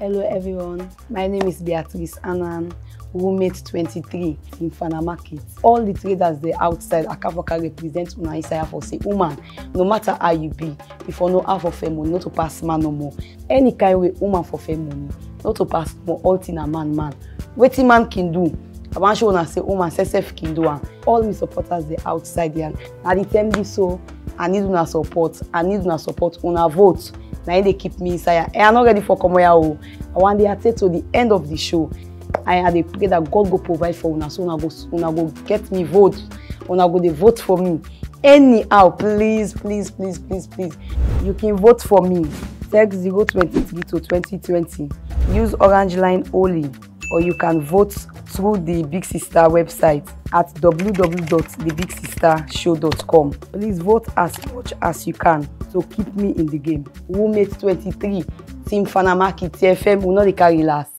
Hello everyone, my name is Beatrice and I'm roommate 23 in Fana Market. All the traders there outside Akavoka represent una inside for say, woman, no matter how you be, if you know how for fair money, not to pass man no more. Any kind way woman for fair money, not to pass more all thing a man. Wetin man can do, I want to show say woman self can do. All my supporters there outside there, na the time this so I need una support, una vote. Now they keep me inside. I'm not ready for come here. I want to attend to the end of the show. I had a pray that God go provide for una, so una go get me vote. Una go dey vote for me. Anyhow, please. You can vote for me. Text 023 to 2020. Use Orange Line only, or you can vote through the Big Sister website at www.thebigsistershow.com. Please vote as much as you can to keep me in the game. Roommate 23, Team Fana Market, TFM will not carry last.